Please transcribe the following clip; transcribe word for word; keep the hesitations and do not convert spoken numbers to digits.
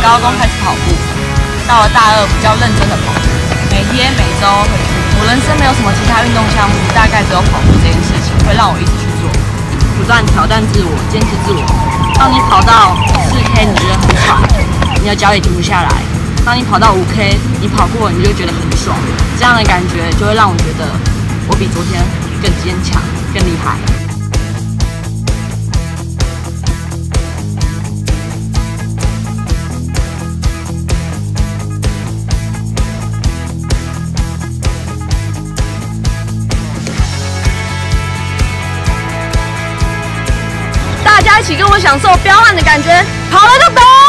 高中开始跑步，到了大二比较认真的跑，每天每周会去。我人生没有什么其他运动项目，大概只有跑步这件事情会让我一直去做，不断挑战自我，坚持自我。当你跑到四 K， 你觉得很喘，你的脚也停不下来；当你跑到五 K， 你跑过你就觉得很爽，这样的感觉就会让我觉得我比昨天更坚强、更厉害。大家一起跟我享受彪悍的感觉，跑了个北！